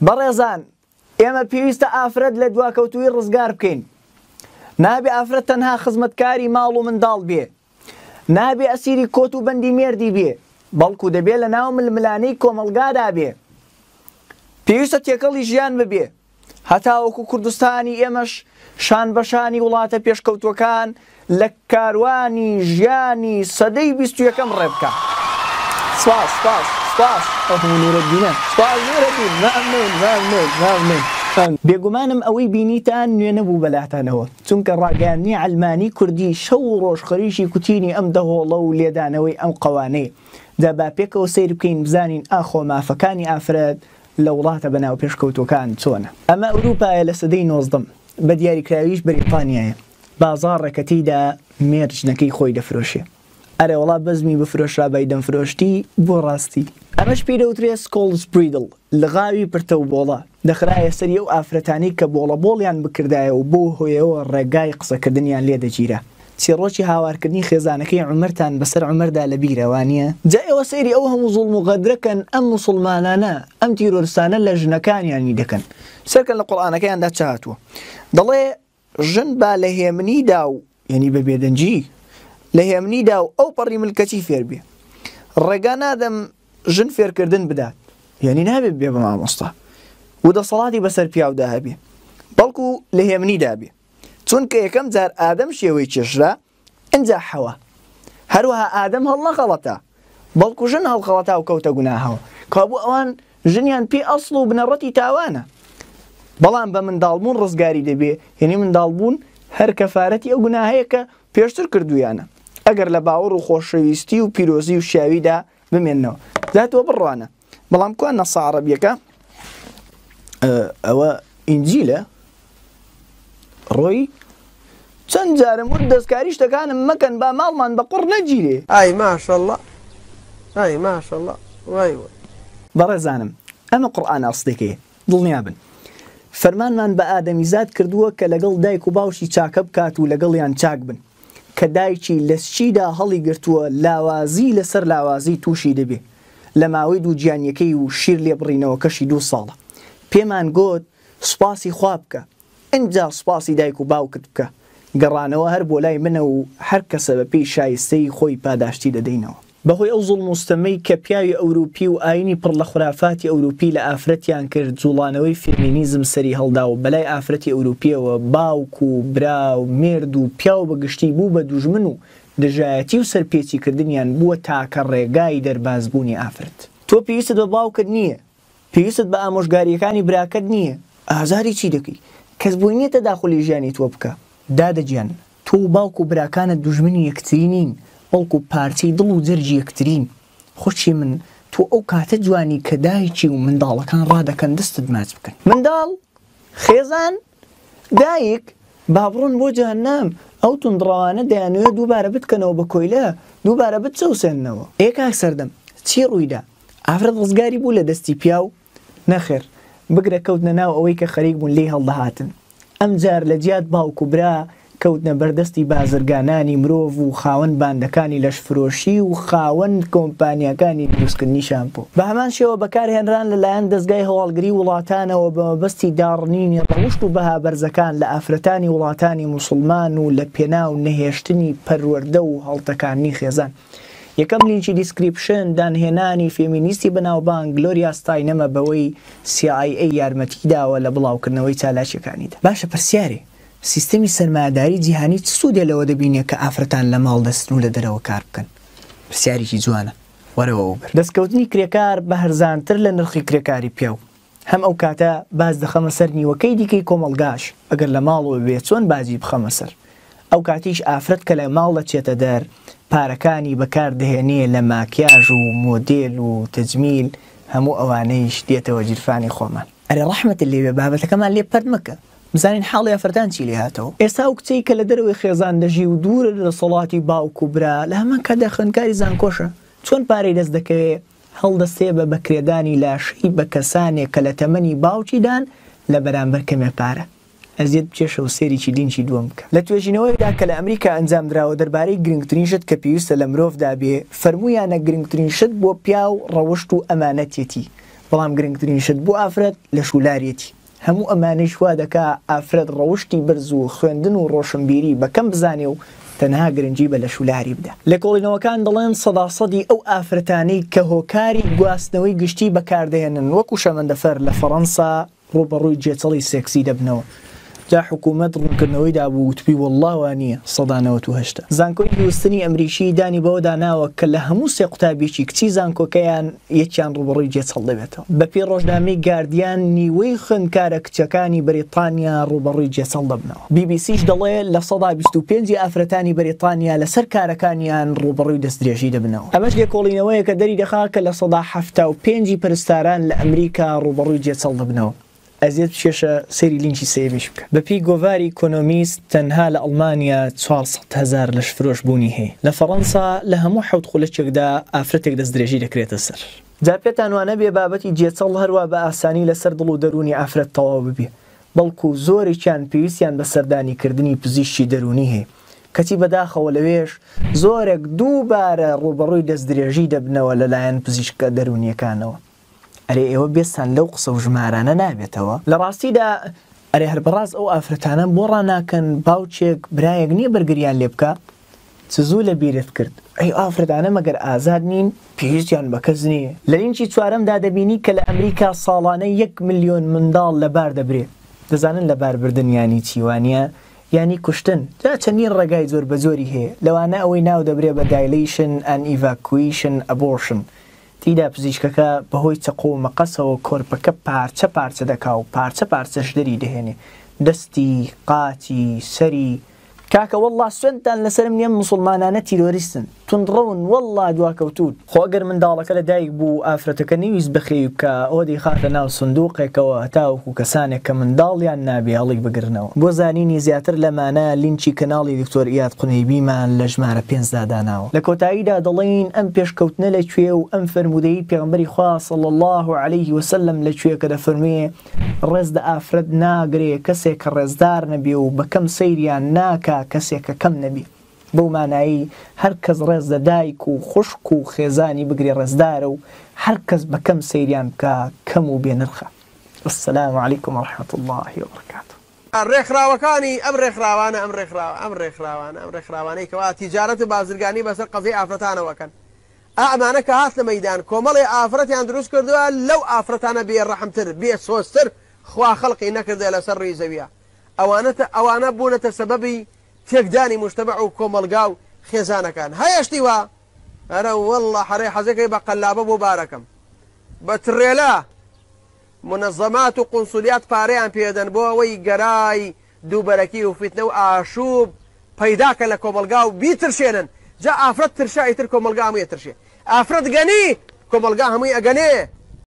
بەڕێزان ئێمە پێویستە ئافرەت لە دواکەوتووی ڕزگار بکەین. نابێ ئافرەت تەنها خزمەتکاری ماڵ و منداڵ بێ، نابێ ئەسیری کۆت و بەندی مێردی بێ، بەڵکو دەبێت لە ناو ململانەی کۆمەڵگادا بێ. پێویستە تێکەڵی ژیان ببێ، هەتاوەکو کوردستانی ئێمەش شان بەشانی وڵاتە پێشکەوتوەکان لە کاروانی ژیانی سەدەی 21ەم ڕێبکە. سپاس سپاس سپاس نورەدینە سپاس نورەدین مەمنون. بێگومانم ئەوەی بینیتان نوێ نەبوو بەلاتانەوە، چونکە ڕاگەیاندنی عەلمانی کوردی شەو و ڕۆژ خەریکی کوتینی ئەم دەهۆڵە و لێدانەوەی ئەم قەوانەیە. جا با پێکەوە سەیر بکەین بزانین ئاخۆ مافەکانی ئافرەت لە وڵاتە بەناو پێشکەوتوەکان چۆنە. ئەمە ئەوروپایە لە سەدەی 19م بە دیاریکراویش بەریتانیایە. بازاڕێکەتیدا مێرجنەکەی خۆی دەفرۆشێ. ئەرێ وڵا بەزمی بفرۆشرا بای دەمفرۆشتی بۆ ڕاستی. ئەمەش پێی دەوترێت سکۆڵز بریدڵ، لە غاوی پرتە و بۆڵە. دەخرایە سەری ئەو ئافرەتانی کە بۆڵە بۆڵیان بکردایە و بۆ هۆیەوە ڕێگای قسەکردنیان لێ دەگیرە. چیرۆکی هاوارکردنی خێزانەکەی عومەرتان بەسەر عومەردا لە بیرەوانیە. جا ئێوە سەیری ئەو هەموو زوڵم و غەدرەکەن ئەم موسڵمانانە ئەم تیرۆرستانە لە ژنەکانیانی دەکەن. سەرکەن لە قورئانەکەیاندا چ هاتووە؟ دەڵێ ژن با لە هێمنیدا و یعنی بە بێدەنجی لە هێمنیدا و ئەو پەڕی ملکەتی فێر بێ. ڕێگا نادەم ژن فێرکردن بدات، یعنی نابێت بێ بە مامۆستا و دەسەڵاتی بەسەر پیاودا هەبێ، بەڵکو لە هێمنیدا بێ. چونکە یەکەم جار ئادەم شێوەی چێژرا ئەنجا حەوا، هەروەها ئادەم هەڵ نەخەڵەتە، بەڵکو ژن هەڵخەڵەتا و کەوتە گوناهەوە. کابوو ئەوان ژنیان پێی ئەسڵ و بنەڕەتی تاوانە، بەڵام بە منداڵبوون ڕزگاری دەبێ. یعنی منداڵبوون هەر کەفارەتی ئەو گوناهەیە کە پێشتر کردویانە، ئەگەر لە باوەڕ و خۆشەویستی و پیرۆزی و شیاویدا بمێننەوە. زاتەوە بڕوانە. بەڵام کوان نەسە عەرەبیەکە ئەوە ئینجیلە ڕۆی چەند جارم ورد دەستکاری شتەکانم مەکەن با ماڵمان بە قوڕ نەگیرێ. ئای ماشەڵڵا ئای ماشەڵڵا وای وای. بەڕێزانم ئەمە قورئان ئەسڵێکەیە، دڵنیا بن. فەرمانمان بە ئادەمیزاد کردووە کە لەگەڵ دایک و باوشی چاکە بکات و لەگەڵیان چاک بن. کە دایکی لە سچیدا هەڵی گرتووە لاوازی لەسەر لاوازی تووشی دەبێ. لە ماوەی دوو گیانیەکەی و شیر لێ بڕینەوە کەشی 2 ساڵە. پێمان گوت سوپاسی خوا بکە، ئەنجا سوپاسی دایک و باوکت بکە. گەڕانەوە هەر بۆ لای منە و هەر کەسە بە پێی شایستەی خۆی پاداشتی دەدەینەوە. بەهۆی ئەو زوڵم و ستەمەی کە پیاوی ئەوروپی و ئاینی پڕ لە خورافاتی ئەوروپی لە ئافرەتیان کرد، جوڵانەوەی فێمینیزم سەری هەڵدا و بەلای ئافرەتی ئەوروپیەوە باوک و برا و مێرد و پیا و بەگشتی بوو بە دوژمن و دژایەتی و سەرپێچیکردنیان بووە تاکە ڕێگای دەربازبوونی ئافرەت. تۆ پێویستت بە باوکت نییە، پێویستت بە ئامۆژگاریەکانی براکەت نییە، ئازاری چی دەکەی؟ کەس بووی نییە تەداخولی ژیانی تۆ بکە. دادەگیان تۆ باوک و براکانت دوژمنی یەکتری نین، بەڵکو پارچەی دڵ و جەرجی یەکترین. خۆشی من تۆ ئەو کاتە جوانی کە دایکی و منداڵەکان ڕادەکەن دەستت ماچ بکەن. منداڵ خێزان دایک با بڕۆن بۆ جەهەنەم، ئەو توندڕەوانە دەیانوێت دووبارە بتکەنەوە بە کۆیلە، دووبارە بچەوسێننەوە. ئێکاک سەردەم چی ڕوویدا؟ ئافرەت ڕزگاری بوو لە دەستی پیاو؟ نەخێر، بگرە کەوتنە ناو ئەوەی کە خەریک بوون لێی هەڵدەهاتن. ئەم جار لە جیات باوک و برا کەوتنە بەردەستی بازرگانانی مرۆڤ و خاوەن باندەکانی لەشفرۆشی و خاوەن کۆمپانیەکانی دروستکردنی شامپۆ. بە هەمان شێوە بەکارهێنران لەلایەن دەستگای هەواڵگری وڵاتانەوە بە مەبەستی داڕنینی ڕەوشت و بەها بەرزەکان لە ئافرەتانی وڵاتانی موسڵمان و لە پێناو نەهێشتنی پەروەردە و هەڵتەکانی خێزان. یەکەم لینچی دیسکریپشن دانهێنانی فێمینیستی بەناوبانگ گلۆریا ستاینەمە بەوەی CIA یارمەتیداوە لە بڵاوکردنەوەی چالاکیەکانیدا. باشە پرسیارێ سیستەمی سەرمایەداری جیهانی چ سوودێ لەوە دەبینێت کە ئافرەتان لە ماڵ دەستن و لە دەرەوە کار بکەن؟ پرسیارێکی جوانە، وەرەوە وبر. دەستکەوتنی کرێکار بە هەرزانتر لە نرخی کرێکاری پیاو. هەم ئەو کاتە باز دەخەمە سەر نیوەکەی دیکەی کۆمەڵگاش، ئەگەر لە ماڵەوە بێ چۆن بازی بخەمە سەر. ئەو کاتیش ئافرەت کە لە ماڵ دەچێتە دەر پارەکانی بەکار دەهێنێ لە ماکیاژ و مۆدێل و تەجمیل، هەموو ئەوانەیش دێتەوە جیرفانی خۆمان. ئەرێ ڕەحمەتت لێوێ بابەتەکەمان لێ پەرد مەکە، بزانین حاڵی ئافرەتان چی لێ هاتەوە. ئێستا و کچەی کە لە دەرەوەی خێزان دەژی و دوورە لە سەڵاتی باوک و برا لە هەمان کاتدا خوێندکاری زانکۆشە، چۆن پارەی دەست دەکەوێت هەڵدەستێ بە بەکرێدانی لاشی بە کەسانێک کە لە تەمەنی باوکیدان لە بەرامبەر کەمێ پارە. ئەزیەت بچێشە و سێریکی دینچی دووەم بکە. لە توێژینەوەیدا کە لە ئەمریکا ئەنجام درراوە دەربارەی گرنگترین شت کە پێویستە لە مرۆڤدا بێ، فەرموویانە گرنگترین شت بۆ پیا و ڕەوشت و ئەمانەتێتی، بەڵام گرنگترینشت بۆ ئافرەت لە شولارێتی هەموو ئەمانەی وا دەکا ئافرەت ڕەوشی بەرز و خوێندن و ڕۆشنبیری بەکەم بزانێ و تەنها گرنگی بە لە شولاری بدە. لە کۆڵینەوەکان دەڵێن سەداسەدی ئەو ئافرەتانەی کە هۆکاری گواستنەوەی گشتی بەکاردێنن وەکو شەمەندەفەر لە فەڕەنسا ڕوبەڕووی جێچەڵی سێکسی دەبنەوە. جا حکوومەت ڕوونکردنەوەی دابوو وتپی وەڵڵاوە نییە 1970. زانکۆی دروستنی ئەمریکی دانی بەوە داناوە کە لە هەموو سێ قوتابێکی کچی زانکۆکەیان یەکیان ڕوبەڕووی جێچەڵ دەبێتەوە. بەپێی ڕۆژنامەی گاردیان نیوەی خوێندکارە کچەکانی بەریتانیا ڕوبەڕووی جێچەڵ دەبنەوە. BBCش دەڵێ لە 125 ئافرەتانی بەریتانیا لەسەر کارەکانیان ڕوبەڕووی دەستدرێژی دەبنەوە. ئەمەش لێکۆڵینەوەیە کە دەری دەخا کە لە 175 پرستاران لە ئەمریکا ڕوبەڕووی جێچەڵ دەبنەوە. ئەزیێت پێشە سەیری لینکی سێمیش بکە. بەپی گۆڤاری ئیکۆنۆمیست تەنها لە ئەڵمانیا 400,000 لەش فرۆش بوونی هەیە. لە فەڕەنسا لە هەموو حەوت خولەکێکدا ئافرەتێک دەستدرێژی دەکرێتە سەر. جا پێتان وانە بێ بابەتی جێچەڵ هەروە بە ئاسانی لەسەر دڵ و دەرونی ئافرەت تەواو ببێ، بەڵکو زۆرێکیان پێویستیان بە سەردانیکردنی پزیشکی دەرونی هەیە. کەچی بەداخەوە لەوێش زۆرێک دووبارە ڕوبەڕووی دەستدرێژی دەبنەوە لەلایەن پزیشکە دەرونیەکانەوە. ئەرێ ئێوە بێستان لەو قسە و ژمارانە نابێتەوە. لە ڕاستیدا ئەرێ هەربەڕاز ئەو ئافرەتانە بۆ ڕناکەن باوچێک برایەک نییە بەرگریان لێ بکە چ زوو لە بیرت کرد. ئەی ئافرەتانە مەگەر ئازاد نین پێویستیان بە کەس نییە. لە لینکی چوارەمدا دەبینی کە لە ئەمریکا ساڵانە 1 ملیۆن منداڵ لەبار دەبرێت. دەزانن لەباربردن ینی چیوانە ینی کوشتن. جا چەندین ڕێگای زۆر بە زۆری هەیە، لەوانە ئەوەی ناو دەبرێت بە دایلیشن ئەن ئیڤاکویشن ئەبۆرشن. تیدا پزیشکەکە بەهۆی چەقۆ و مەقەسەوە کۆرپەکە پارچە پارچە دەکا و پارچە پارچەش دەری دەهێنێ، دەستی، قاتی، سەری. کاکە وەڵڵا سوێندتان لەسرم نییە مسڵمانانە تیرۆریستن، توندڕەون وەڵڵا دواکەوتوت. خۆ ئەگەر منداڵەکە لە دایک بوو ئافرەتەکە نەویست بخێ بکە ئەوە دەیخاتە ناو سندووقێکەوە هەتاوەکو کەسانێک کە منداڵیان نابێ هەڵی بگرنەوە. بۆ زانینی زیاتر لەمانە لینکی کەناڵی دکتۆر ئیاد قونەیبیمان لە ژمارە 5 داداناوە. لە کۆتاییدا دەڵێن ئەم پێشکەوتنە لەکوێ و ئەم فەرمودەی پێغەمبەری خوا صلی الله علیه وسلم لەکوێ کە دەفەرموێ ڕێز لە ئافرەت ناگرێ کەسێک کە ڕێزدار نەبێ و بەکەم سەیریان ناکا کەسێک کە کەم نەبێ. بەو مانایی هەر کەس ڕێز لە دایک و خوشک و خێزانی بگرێ ڕێزدارە و هەر کەس بەکەم سەیریان بکە کەم و بێنرخە. السلام علیکم ورحمة الله وبركاته. ڕێکخراوەکانی ئەم ڕێکخراوانە ئەم ڕێکخراوانەی کەوا تیجارەت و بازرگانی بەسەر قەزەی ئافرەتانەوەکەن. ئەمانە کە هات لە مەیدان کۆمەڵی ئافرەتیان دروست کردووە لەو ئافرەتانە بێ ڕەحمتر بێ سۆستر خوا خەڵقی نەکردە لەسەر ڕووی زەویە. ئەوانە بوونەتە سەبەبی تێکدانی مجتەمع و کۆمەلگا و خێزانەکان. هەیەشتی وە ئەرە وەڵڵا حەرەی حەزەکەی بە قەلابە بۆ بارەکەم بە ترێلا منەظەمات و قونسولیات پارەیان پێدەن بۆ ئەوەی گەرای دووبەرەکی و فیتنە و ئاشوب پەیداکە لە کۆمەلگا و بیترشێنن. جا ئافرەت ترشایتر کۆمەلگا هەمووی ترشێ، ئافرەت گەنی کۆمەلگا هەمووی ئەگەنێ.